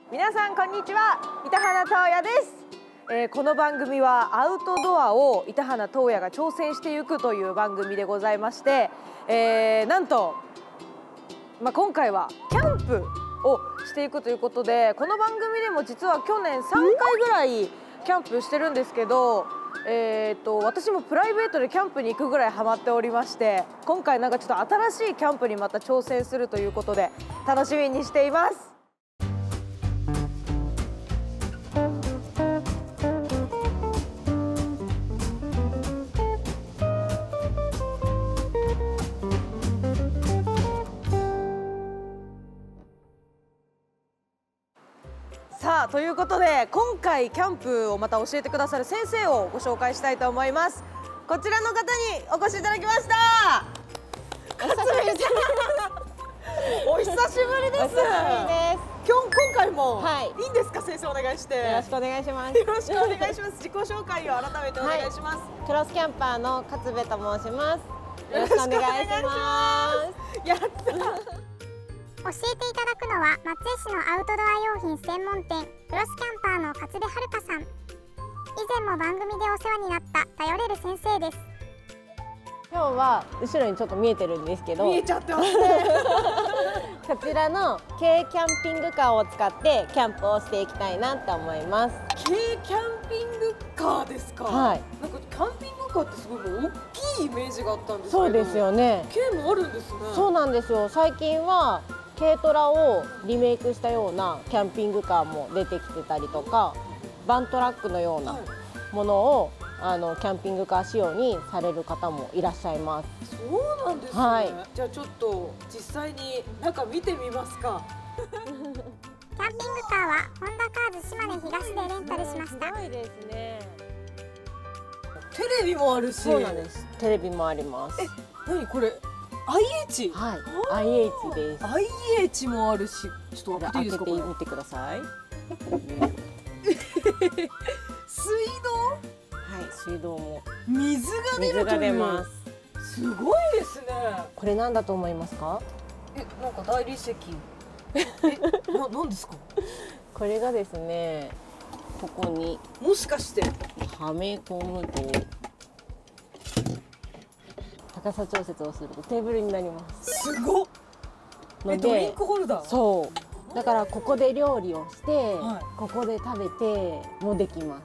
皆さんこんにちは、板花東也です。この番組はアウトドアを板花東也が挑戦していくという番組でございまして、なんと、今回はキャンプをしていくということで、この番組でも実は去年3回ぐらいキャンプしてるんですけど、私もプライベートでキャンプに行くぐらいハマっておりまして、今回なんかちょっと新しいキャンプにまた挑戦するということで楽しみにしています。さあということで、今回キャンプをまた教えてくださる先生をご紹介したいと思います。こちらの方にお越しいただきました。お久しぶりです。今回も、いいんですか、先生お願いして。 よろしくお願いします。 よろしくお願いします。自己紹介を改めてお願いします。 クロスキャンパーの勝部と申します。よろしくお願いします。 やった。 教えていただくのは松江市のアウトドア用品専門店クロスキャンパーの勝部遥さん。以前も番組でお世話になった頼れる先生です。 今日は後ろにちょっと見えてるんですけど、 見えちゃってますね。 こちらの軽キャンピングカーを使ってキャンプをしていきたいなと思います。 軽キャンピングカーですか。 はい。 なんかキャンピングカーってすごい大きいイメージがあったんですけど。 そうですよね。 軽もあるんですね。 そうなんですよ。最近は軽トラをリメイクしたようなキャンピングカーも出てきてたりとか、バントラックのようなものをキャンピングカー仕様にされる方もいらっしゃいます。 そうなんですね。 はい、 じゃあちょっと実際に中見てみますか。 キャンピングカーはホンダカーズ島根東でレンタルしました。 すごいですね。 テレビもあるし。 そうなんです。テレビもあります。 何これ？IH？ はい、IH です。 IH もあるし、ちょっと開けていいですか？ 開けてみてください。 水道？ はい、水道も水が出るという。 水が出ます。 すごいですね。 これ何だと思いますか？ なんか大理石。何ですか？ これがですね、ここにもしかしてはめ込むと高さ調節をするとテーブルになります。 すごっ。ドリンクホルダー。そう。 だからここで料理をして、ここで食べてもできます。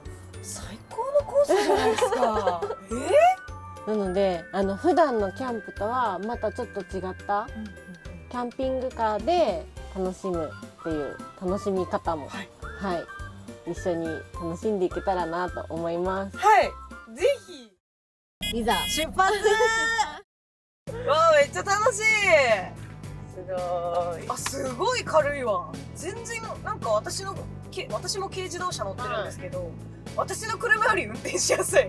最高のコースじゃないですか。 なので普段のキャンプとはまたちょっと違ったキャンピングカーで楽しむっていう楽しみ方も、一緒に楽しんでいけたらなと思います。 はい、ぜひ。 いざ出発。わあ、めっちゃ楽しい。 すごい。 すごい軽いわ。全然なんか私も軽自動車乗ってるんですけど、私の車より運転しやすい。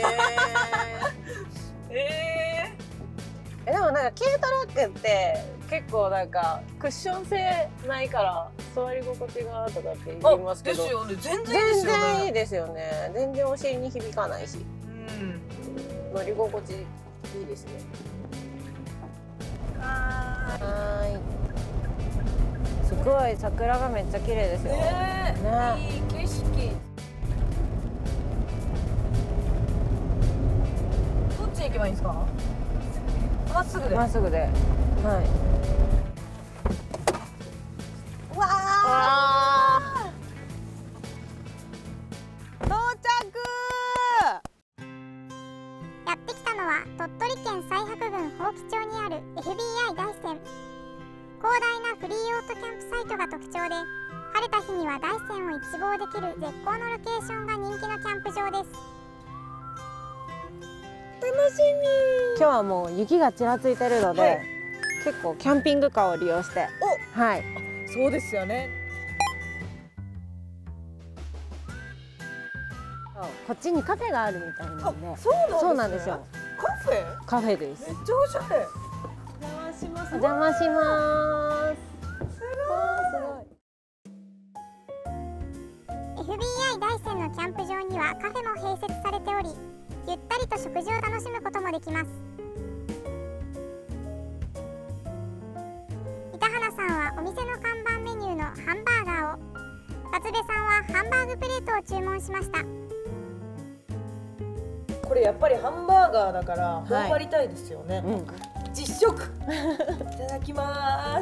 でもなんか軽トラックって結構なんかクッション性ないから座り心地がとかって言いますけど、 ですよね。全然いいですよね。全然お尻に響かないし、乗り心地いいですね。すごい桜がめっちゃ綺麗ですよ。 いい景色。どっちに行けばいいんですか？まっすぐで。 まっすぐで。はい。 わあ。到着。 やってきたのは鳥取県西白郡伯耆町にある FBI 大山。広大なフリーオートキャンプサイトが特徴で、晴れた日には大山を一望できる絶好のロケーションが人気のキャンプ場です。 楽しみ。 今日はもう雪がちらついてるので、結構キャンピングカーを利用して。はい。 そうですよね。 こっちにカフェがあるみたいなので。 そうなんですよ。 カフェです。 めっちゃおしゃれ。 お邪魔します。 FBI 大山のキャンプ場にはカフェも併設されており、ゆったりと食事を楽しむこともできます。板花さんはお店の看板メニューのハンバーガーを、 部さんはハンバーグプレートを注文しました。 これやっぱりハンバーガーだから頬張りたいですよね。実食いただきます。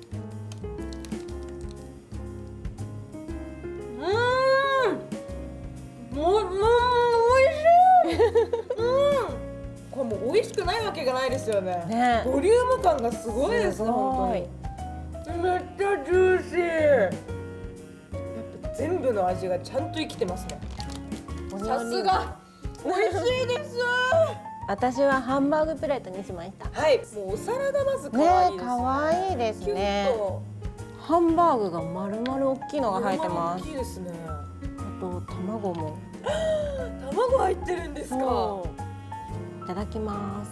おいしい。これもう美味しくないわけがないですよね。 ね、 ボリューム感がすごいですね。本当にめっちゃジューシー。やっぱ全部の味がちゃんと生きてますね。さすが美味しいです。 私はハンバーグプレートにしました。 はい、もうお皿がまず可愛いです。 可愛いですね。ハンバーグが丸々大きいのが入ってます。 大きいですね。 あと卵も。 卵入ってるんですか。 いただきます。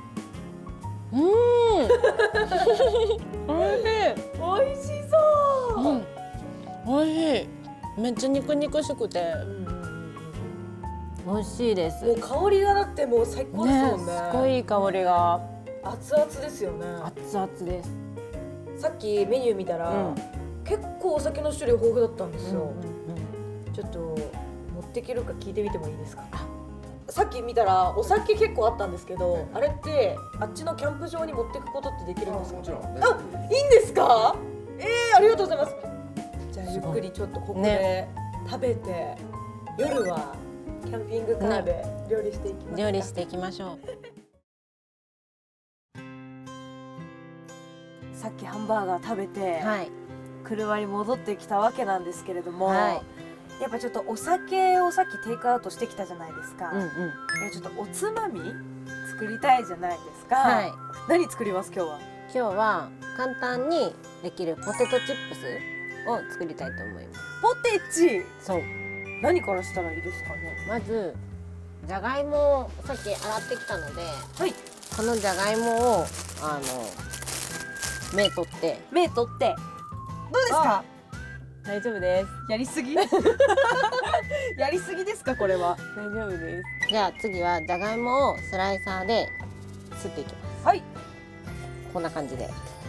おいしい。 美味しそう。 おいしい。めっちゃ肉々しくて。美味しいです。 もう香りがだってもう最高ですもんね。 すごいいい香りが。 熱々ですよね。 熱々です。 さっきメニュー見たら、結構お酒の種類豊富だったんですよ。ちょっと持っていけるか聞いてみてもいいですか。さっき見たらお酒結構あったんですけど、あれってあっちのキャンプ場に持っていくことってできるんですか。もちろん。あ、いいんですか。ありがとうございます。じゃあゆっくりちょっとここで食べて、夜はキャンピングカーで料理していきますか。 料理していきましょう。 さっきハンバーガー食べて、車に戻ってきたわけなんですけれども、やっぱちょっとお酒をさっきテイクアウトしてきたじゃないですか。ちょっとおつまみ作りたいじゃないですか。何作ります。今日は。 今日は簡単にできるポテトチップスを作りたいと思います。 ポテチ。 そう。 何からしたらいいですかね。 まずじゃがいもをさっき洗ってきたので、このじゃがいもを目取ってどうですか。大丈夫です。 やりすぎやりすぎですか。これは大丈夫です。じゃあ次はじゃがいもをスライサーですっていきます。 はい、 こんな感じで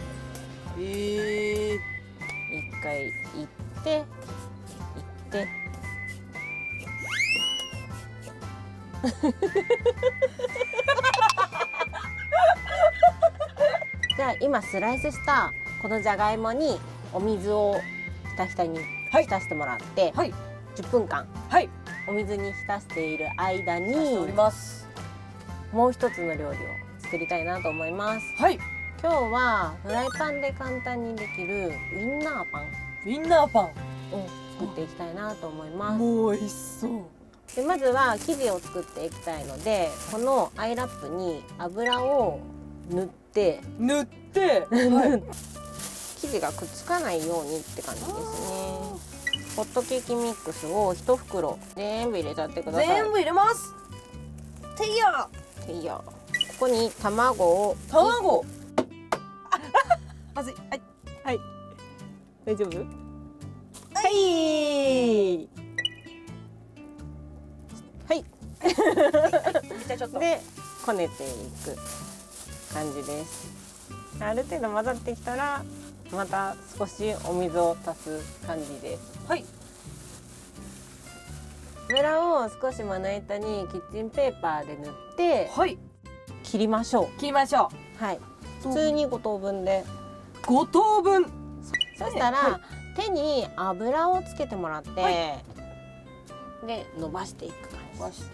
一回いってじゃあ今スライスしたこのじゃがいもにお水をひたひたに浸してもらって、10分間お水に浸している間にもう一つの料理を作りたいなと思います。今日はフライパンで簡単にできるウインナーパンを作っていきたいなと思います。 もう美味しそう。 でまずは生地を作っていきたいので、このアイラップに油を塗って生地がくっつかないようにって感じですね。ホットケーキミックスを1袋全部入れちゃってください。 全部入れます。ていやここに卵をまずい。 はい大丈夫。でこねていく感じです。ある程度混ざってきたらまた少しお水を足す感じです。油を少しまな板にキッチンペーパーで塗って切りましょう。普通に5等分で。 5等分。 そしたら手に油をつけてもらって、で伸ばしていく感じ。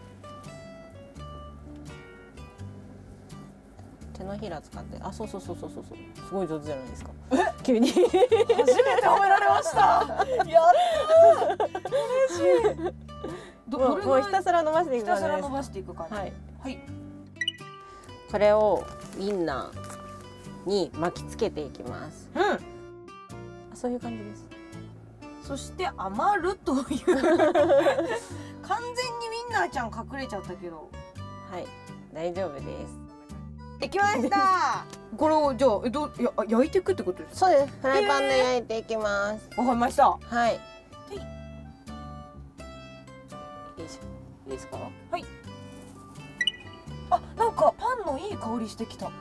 手のひら使って、そうすごい上手じゃないですか。急に初めて褒められました。やったー。嬉しい。 もうひたすら伸ばしていく感じです。 ひたすら伸ばしていく感じ。 これをウインナーに巻きつけていきます。そういう感じです。 そして余るという完全にウインナーちゃん隠れちゃったけど。 大丈夫です。 できました。これをじゃあ焼いていくってことですか。 そうです。フライパンで焼いていきます。 わかりました。 いいですか。 なんかパンのいい香りしてきた。かわ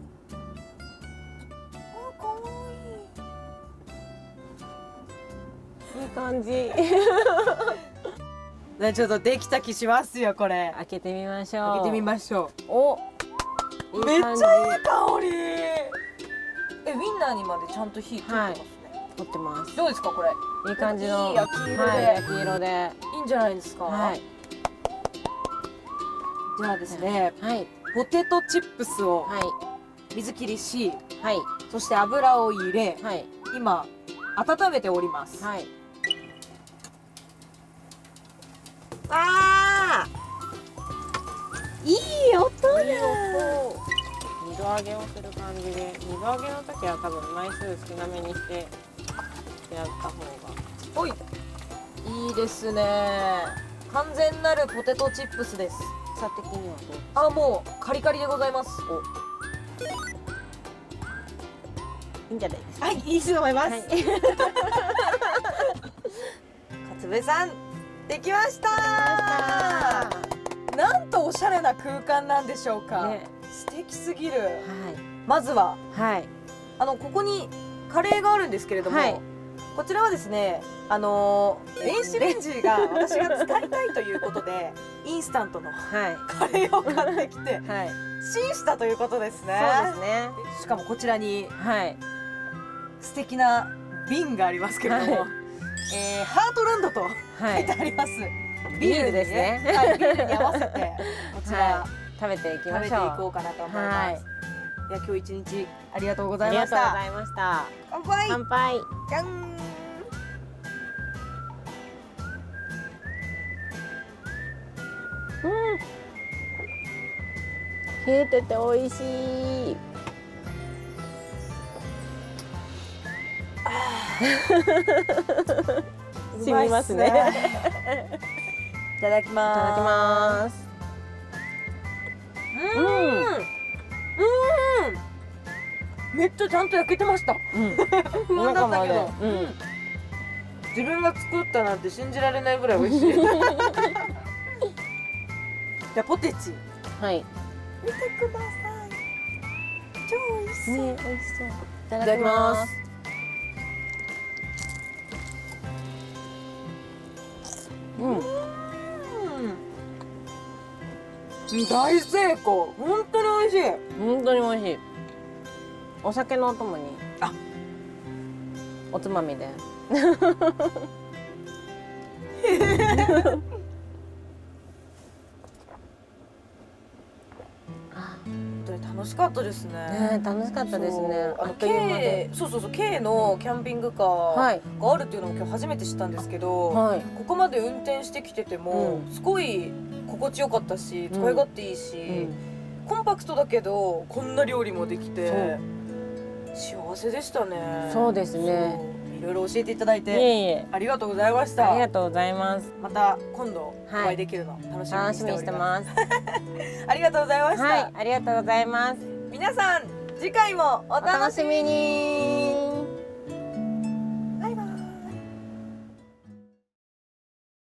いい。 いい感じ。 ね、ちょっとできた気しますよこれ。 開けてみましょう。 開けてみましょう。 お、 めっちゃいいいい感じ。 香り。ウインナーにまでちゃんと火通ってますね。 取ってます。 どうですかこれ。 いい感じのいい焼き色ではい、焼き色で。 いいんじゃないですか。 はい。 じゃあですね、 はい。 ポテトチップスをは水切りし、 い。はい。 そして油を入れ、 はい。 今温めております。 はい。 あー、いい音いいや。 音。二度揚げをする感じで、二度揚げの時は多分枚数少なめにしてやった方が。 おい、いいですね。完全なるポテトチップスです。 草的にはどう？ あ、もうカリカリでございます。 いいんじゃないですか。 はい、いいと思います。 はい。 勝部さん、できました。なんとおしゃれな空間なんでしょうか。 ね、 素敵すぎる。 はまずは、 い。はい。 ここにカレーがあるんですけれども、 はいこちらはですね、電子レンジが私が使いたいということで、インスタントのはい。 カレーを買ってきて、 はい。 チンしたということですね。 そうですね。 しかもこちらにはい。 素敵な瓶がありますけれども、 はいハートランドとはい書いて。あります。 ビールですねはい、ビールに合わせてこちら、 は食べていき食べていましょう。 こうかなと思います。 はい。 いや、今日一日ありがとうござあいました。 りがとうございました。 乾杯。 乾杯。 じゃん。 冷えてて美味しい。染みますね。 いただきます。 いただきます。 めっちゃちゃんと焼けてました。不安だったけど、 中まで自分が作ったなんて信じられないぐらい美味しい。じゃあポテチはい。 見てください。超美味しそう。 ね、美味しそう。いたいただきます。 うん。 大成功。本当に美味しい。 本当に美味しい。お酒のお供に。 あ、 おつまみで。 本当に楽しかったですね。 ね、楽しかったですね。 そうあっという間で。 そう K のキャンピングカはい。 ーがあるっていうのも今日初めて知ったんですけど、 はい。 ここまで運転してきてても、すごい心地よかったし、使い勝手いいし、コンパクトだけどこんな料理もできて幸せでしたね。 そうですね。 そういろいろ教えていただいいてえいえ。 ありがとうございました。 ありがとうございます。 また今度おはい会いできるの楽しみ楽しみににしておりしてます。 ます。 ありがとうございました。 はい、ありがとうございます。 皆さん次回もお楽しみに。